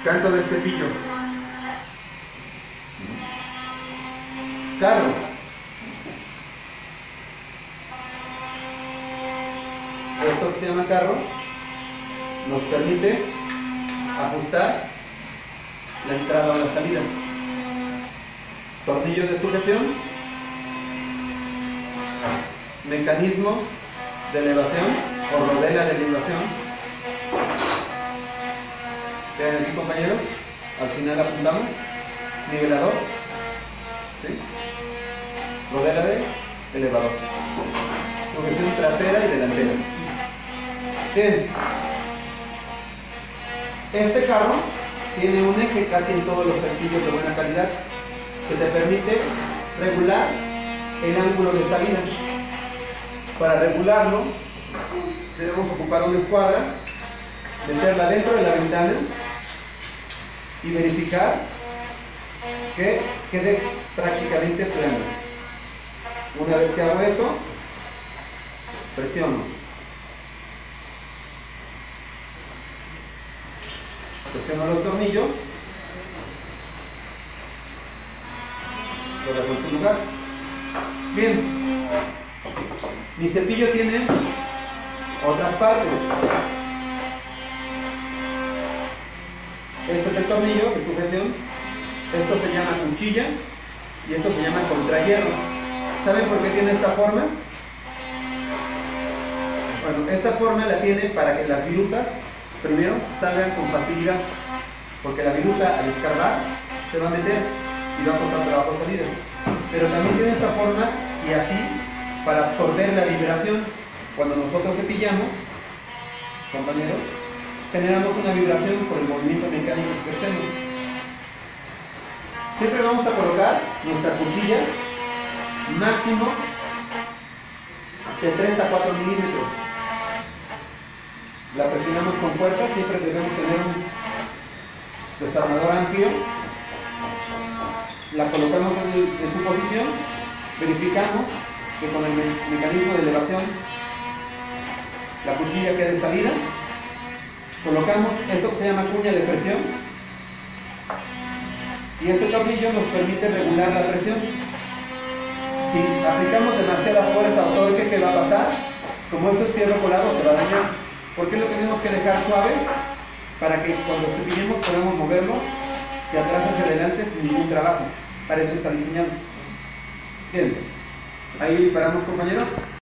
Canto del cepillo. Carro. Esto que se llama carro nos permite ajustar la entrada o la salida. Tornillo de sujeción. Mecanismo de elevación o rodela de elevación. Vean aquí, compañeros, al final apuntamos. Nivelador. ¿Sí? Rodela de elevador. Sujeción trasera y delantera. Bien. Este carro tiene un eje casi en todos los cerquillos de buena calidad que te permite regular el ángulo de salida. Para regularlo debemos ocupar una escuadra, meterla dentro de la ventana y verificar que quede prácticamente plano. Una vez que hago esto, presiono los tornillos, lo dejo en su lugar. Bien, mi cepillo tiene otras partes. Este es el tornillo de sujeción, esto se llama cuchilla y esto se llama contrahierro. ¿Saben por qué tiene esta forma? Bueno, esta forma la tiene para que las virutas primero salgan con facilidad, porque la viruta al escarbar se va a meter y va a costar trabajo salir. Pero también tiene esta forma y así para absorber la vibración. Cuando nosotros cepillamos, compañeros, generamos una vibración por el movimiento mecánico que hacemos. Siempre vamos a colocar nuestra cuchilla máximo de 3 a 4 milímetros. La presionamos con fuerza, siempre debemos tener un desarmador amplio. La colocamos en su posición, verificamos que con el mecanismo de elevación la cuchilla quede salida. Colocamos esto que se llama cuña de presión y este tornillo nos permite regular la presión. Si aplicamos demasiada fuerza o torque, ¿qué va a pasar? Como esto es fierro colado, se va a dañar. ¿Por qué lo tenemos que dejar suave? Para que cuando cepillemos podamos moverlo de atrás hacia adelante sin ningún trabajo. Para eso está diseñado. Bien, ahí paramos, compañeros.